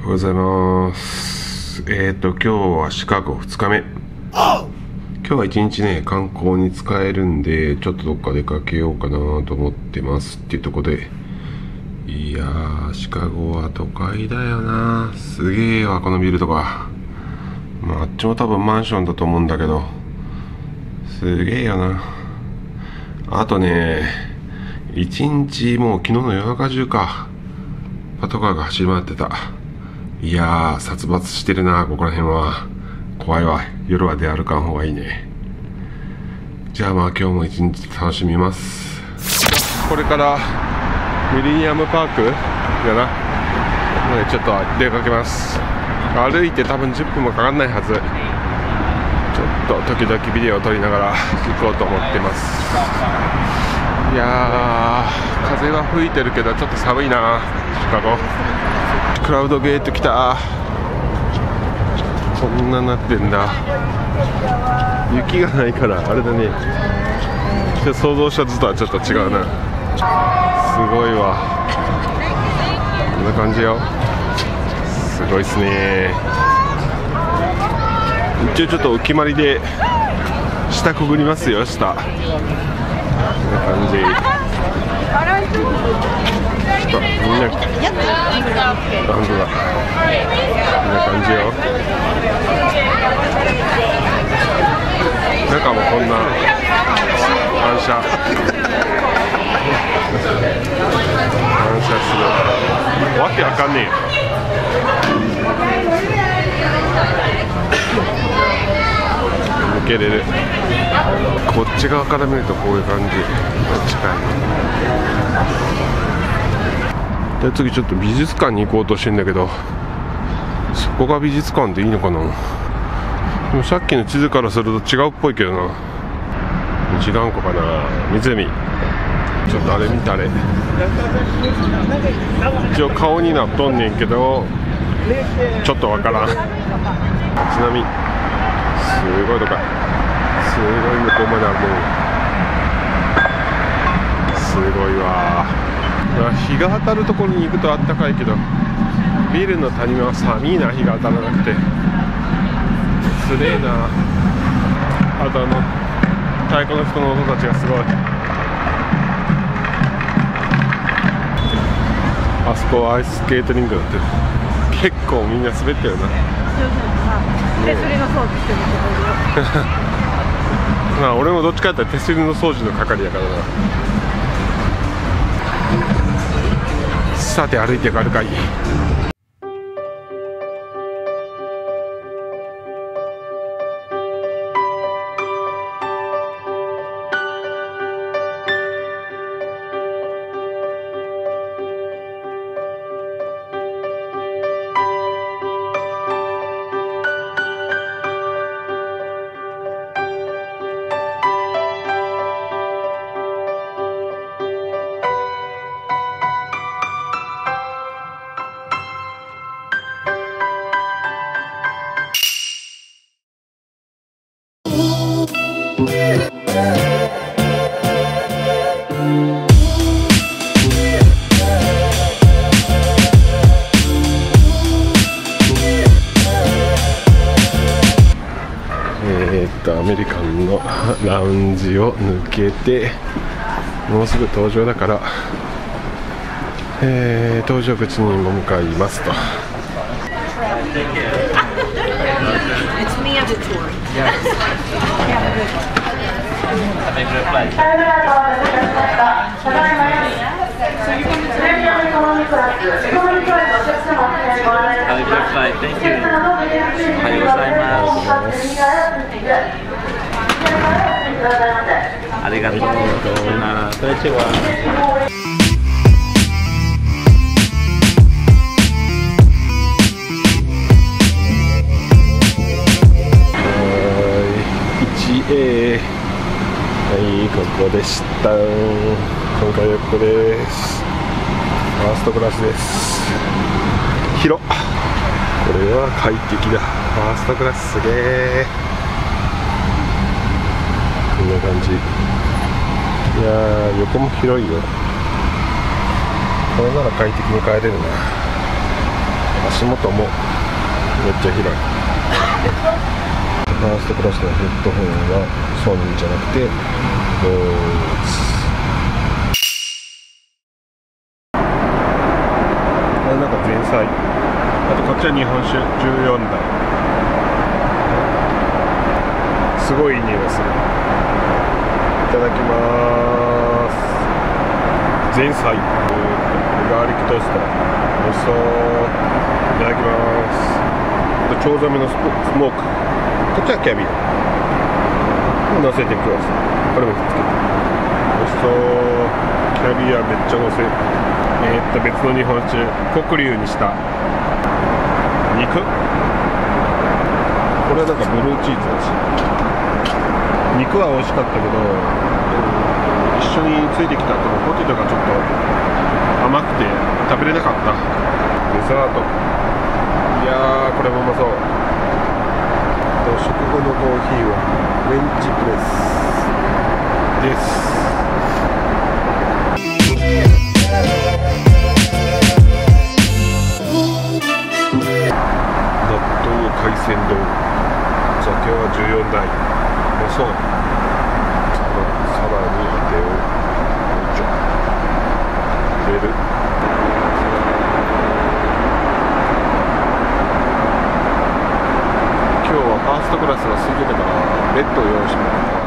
おはようございます。今日はシカゴ2日目。今日は一日ね、観光に使えるんで、ちょっとどっか出かけようかなと思ってますっていうところで。いやー、シカゴは都会だよな。すげえわ、このビルとか。まあ、あっちも多分マンションだと思うんだけど、すげえよな。あとね、一日もう昨日の夜中中か、パトカーが走り回ってた。いやー、殺伐してるな、ここら辺は。怖いわ。夜は出歩かん方がいいね。じゃあまあ今日も一日楽しみます。これからミレニアムパークだな。ちょっと出かけます。歩いて多分10分もかかんないはず。ちょっと時々ビデオを撮りながら行こうと思ってます。いやー、風は吹いてるけどちょっと寒いな、シカゴ。クラウドゲート来た。こんななってんだ。雪がないからあれだね。想像した図とはちょっと違うな。すごいわ。こんな感じよ。すごいっすね。一応ちょっとお決まりで下くぐりますよ。下こんな感じ。ちょっとみんな、本当だ、こんな感じよ。中もこんな反射する。わけわかんねえよ。抜けれる。こっち側から見るとこういう感じ。近い。で次ちょっと美術館に行こうとしてんだけど、そこが美術館でいいのかな。でもさっきの地図からすると違うっぽいけどな。違うんかな。湖。ちょっとあれ見たれ。一応顔になっとんねんけどちょっとわからん。街並みすごいとか、すごい向こうまであるもん。すごいわ。日が当たるところに行くとあったかいけど、ビルの谷間は寒いな。日が当たらなくてつれえな。あと太鼓の人の音たちがすごい。あそこはアイススケートリンクだってる。結構みんな滑ってるな。 手すりの掃除してるところまあ俺もどっちかって言ったら手すりの掃除の係やからな。さて歩いて帰るかい。アメリカンのラウンジを抜けてもうすぐ登場だから、搭乗口にも向かいますと。 ありがとうございます。こんにちは。 1A、はい、ここでした。今回はここです。ファーストクラスです。広っ。これは快適だ。ファーストクラスすげえ。こんな感じ。いやー、横も広いよ。これなら快適に帰れるな。 足元もめっちゃ広い。ファーストクラスのヘッドホンはソニーじゃなくてボーズ。なんか前菜、あとこっちは日本酒14台、すごいいい匂いがする。いただきます。前菜、ガーリックトースト、美味しそう。いただきます。あとチョウザメのスモーク、こっちはキャビア乗せてください。これもひっつけて美味しそう。キャビアめっちゃ乗せ。別の日本酒、黒龍にした肉、これはなんかブルーチーズだし、肉は美味しかったけど、一緒についてきた後のポテトがちょっと甘くて食べれなかった。デザート、いやーこれもうまそう。食後のコーヒーはフレンチプレスです。海鮮丼、酒は14台、うまそう。さらにあれを入れる。今日はファーストクラスが空いてたからベッドを用意してもらった。